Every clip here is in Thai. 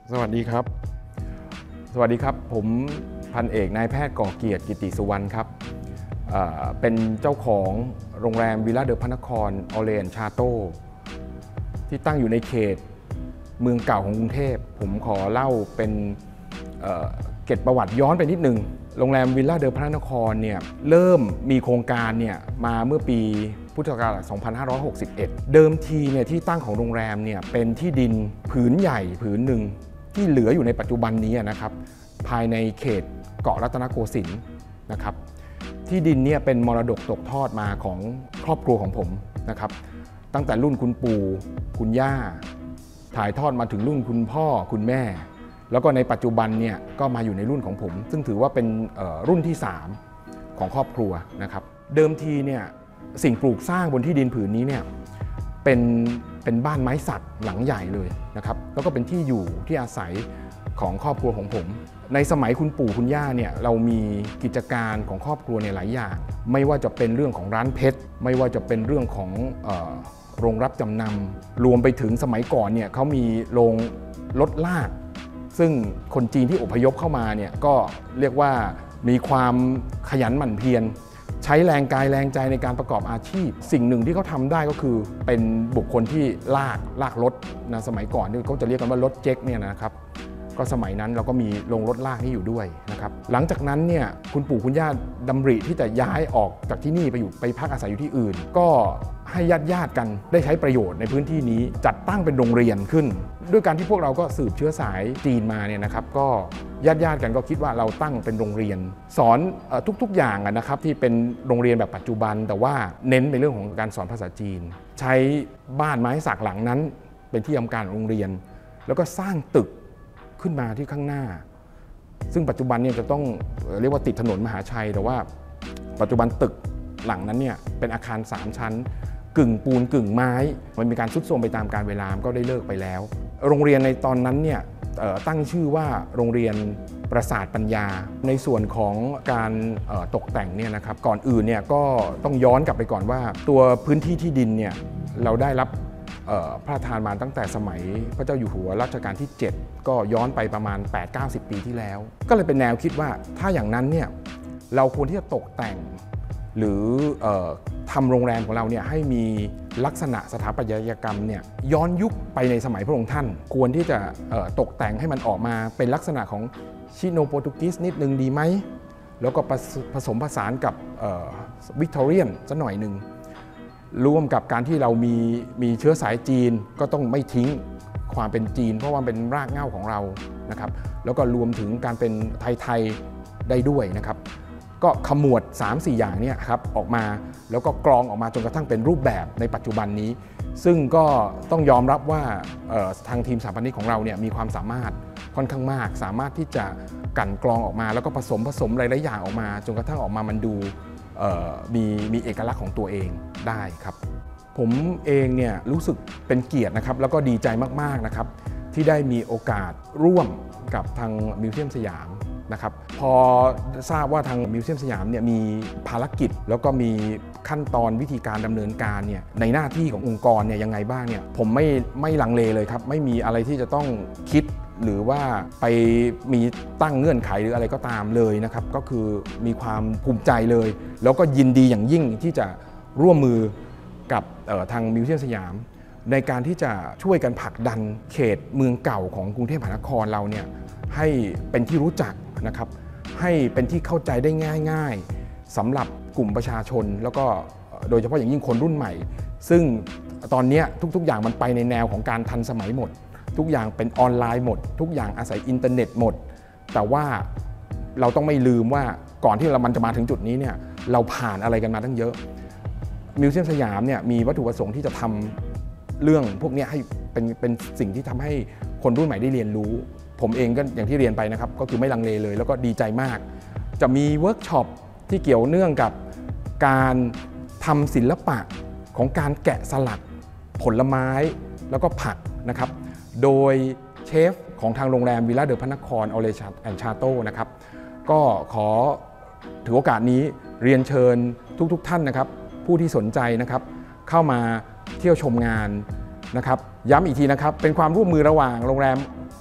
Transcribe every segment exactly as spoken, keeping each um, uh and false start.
สวัสดีครับสวัสดีครับผมพันเอกนายแพทย์ก่อเกียรติกิติสุวรรณครับเป็นเจ้าของโรงแรมวิลล่าเดอพระนครออเรนชาโต้ที่ตั้งอยู่ในเขตเมืองเก่าของกรุงเทพผมขอเล่าเป็นเกร็ดประวัติย้อนไปนิดนึงโรงแรมวิลล่าเดอพระนครเนี่ยเริ่มมีโครงการเนี่ยมาเมื่อปีพุทธศักราชสองพันห้าร้อยหกสิบเอ็ดเดิมทีเนี่ยที่ตั้งของโรงแรมเนี่ยเป็นที่ดินผืนใหญ่ผืนหนึ่งที่เหลืออยู่ในปัจจุบันนี้นะครับภายในเขตเกาะรัตนโกสินทร์นะครับที่ดินเนี่ยเป็นมรดกตกทอดมาของครอบครัวของผมนะครับตั้งแต่รุ่นคุณปู่คุณย่าถ่ายทอดมาถึงรุ่นคุณพ่อคุณแม่แล้วก็ในปัจจุบันเนี่ยก็มาอยู่ในรุ่นของผมซึ่งถือว่าเป็นรุ่นที่สามของครอบครัวนะครับเดิมทีเนี่ยสิ่งปลูกสร้างบนที่ดินผืนนี้เนี่ยเป็นเป็นบ้านไม้สักหลังใหญ่เลยนะครับแล้วก็เป็นที่อยู่ที่อาศัยของครอบครัวของผมในสมัยคุณปู่คุณย่าเนี่ยเรามีกิจการของครอบครัวในหลายอย่างไม่ว่าจะเป็นเรื่องของร้านเพชรไม่ว่าจะเป็นเรื่องของเอ่อโรงรับจำนำรวมไปถึงสมัยก่อนเนี่ยเขามีโรงรถลากซึ่งคนจีนที่อพยพเข้ามาเนี่ยก็เรียกว่ามีความขยันหมั่นเพียรใช้แรงกายแรงใจในการประกอบอาชีพสิ่งหนึ่งที่เขาทำได้ก็คือเป็นบุคคลที่ลากลากรถนะสมัยก่อนเขาจะเรียกกันว่ารถเจ๊กเนี่ยนะครับก็สมัยนั้นเราก็มีโรงรถลากนี่อยู่ด้วยนะครับหลังจากนั้นเนี่ยคุณปู่คุณย่าดำริที่จะย้ายออกจากที่นี่ไปอยู่ไปพักอาศัยอยู่ที่อื่นก็ให้ญาติญาติกันได้ใช้ประโยชน์ในพื้นที่นี้จัดตั้งเป็นโรงเรียนขึ้นด้วยการที่พวกเราก็สืบเชื้อสายจีนมาเนี่ยนะครับก็ญาติญาติกันก็คิดว่าเราตั้งเป็นโรงเรียนสอนทุกๆอย่างนะครับที่เป็นโรงเรียนแบบปัจจุบันแต่ว่าเน้นในเรื่องของการสอนภาษาจีนใช้บ้านไม้สักหลังนั้นเป็นที่ทำการโรงเรียนแล้วก็สร้างตึกขึ้นมาที่ข้างหน้าซึ่งปัจจุบันเนี่ยจะต้องเรียกว่าติดถนนมหาชัยแต่ว่าปัจจุบันตึกหลังนั้นเนี่ยเป็นอาคารสามชั้นกึ่งปูนกึ่งไม้มันมีการทรุดโทรมไปตามกาลเวลาก็ได้เลิกไปแล้วโรงเรียนในตอนนั้นเนี่ยตั้งชื่อว่าโรงเรียนประสาทปัญญาในส่วนของการตกแต่งเนี่ยนะครับก่อนอื่นเนี่ยก็ต้องย้อนกลับไปก่อนว่าตัวพื้นที่ที่ดินเนี่ยเราได้รับพระราชทานมาตั้งแต่สมัยพระเจ้าอยู่หัวรัชกาลที่เจ็ดก็ย้อนไปประมาณ แปดถึงเก้าสิบ ปีที่แล้วก็เลยเป็นแนวคิดว่าถ้าอย่างนั้นเนี่ยเราควรที่จะตกแต่งหรือเอ่อทำโรงแรมของเราเนี่ยให้มีลักษณะสถาปัตยกรรมเนี่ยย้อนยุคไปในสมัยพระองค์ท่านควรที่จะตกแต่งให้มันออกมาเป็นลักษณะของชิโนโปรตุกีสนิดนึงดีไหมแล้วก็ผสมผสานกับวิกตอเรียนสักหน่อยหนึ่งร่วมกับการที่เรามีมีเชื้อสายจีนก็ต้องไม่ทิ้งความเป็นจีนเพราะว่าเป็นรากเหง้าของเรานะครับแล้วก็รวมถึงการเป็นไทยๆได้ด้วยนะครับก็ขมวด สามสี่ อย่างเนี่ยครับออกมาแล้วก็กรองออกมาจนกระทั่งเป็นรูปแบบในปัจจุบันนี้ซึ่งก็ต้องยอมรับว่าทางทีมสถาปนิกของเราเนี่ยมีความสามารถค่อนข้างมากสามารถที่จะกั่นกรองออกมาแล้วก็ผสมผสมหลายๆอย่างออกมาจนกระทั่งออกมามันดูมีมีเอกลักษณ์ของตัวเองได้ครับผมเองเนี่ยรู้สึกเป็นเกียรตินะครับแล้วก็ดีใจมากๆนะครับที่ได้มีโอกาสร่วมกับทางมิวเซียมสยามนะครับพอทราบว่าทางมิวเซียมสยามเนี่ยมีภารกิจแล้วก็มีขั้นตอนวิธีการดำเนินการเนี่ยในหน้าที่ขององค์กรเนี่ยยังไงบ้างเนี่ยผมไม่ไม่ลังเลเลยครับไม่มีอะไรที่จะต้องคิดหรือว่าไปมีตั้งเงื่อนไขหรืออะไรก็ตามเลยนะครับก็คือมีความภูมิใจเลยแล้วก็ยินดีอย่างยิ่งที่จะร่วมมือกับทางมิวเซียมสยามในการที่จะช่วยกันผลักดันเขตเมืองเก่าของกรุงเทพมหานครเราเนี่ยให้เป็นที่รู้จักนะครับให้เป็นที่เข้าใจได้ง่ายๆสำหรับกลุ่มประชาชนแล้วก็โดยเฉพาะอย่างยิ่งคนรุ่นใหม่ซึ่งตอนนี้ทุกๆอย่างมันไปในแนวของการทันสมัยหมดทุกอย่างเป็นออนไลน์หมดทุกอย่างอาศัยอินเทอร์เน็ตหมดแต่ว่าเราต้องไม่ลืมว่าก่อนที่เรามันจะมาถึงจุดนี้เนี่ยเราผ่านอะไรกันมาตั้งเยอะมิวเซียมสยามเนี่ยมีวัตถุประสงค์ที่จะทำเรื่องพวกนี้ให้เป็นเป็นสิ่งที่ทำให้คนรุ่นใหม่ได้เรียนรู้ผมเองก็อย่างที่เรียนไปนะครับก็คือไม่ลังเลเลยแล้วก็ดีใจมากจะมีเวิร์กช็อปที่เกี่ยวเนื่องกับการทำศิลปะของการแกะสลักผลไม้แล้วก็ผักนะครับโดยเชฟของทางโรงแรมวิลล่าเดอพระนครออเรนแอนด์ชาโต้นะครับก็ขอถือโอกาสนี้เรียนเชิญทุกๆท่านนะครับผู้ที่สนใจนะครับเข้ามาเที่ยวชมงานนะครับย้ำอีกทีนะครับเป็นความร่วมมือระหว่างโรงแรม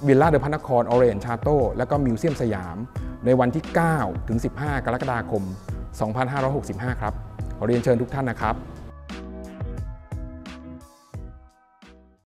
วิลล่าเดอะพระนครออเรนชาโต้และก็มิวเซียมสยามในวันที่ เก้าถึงสิบห้า กรกฎาคม สองพันห้าร้อยหกสิบห้า ครับขอเรียนเชิญทุกท่านนะครับ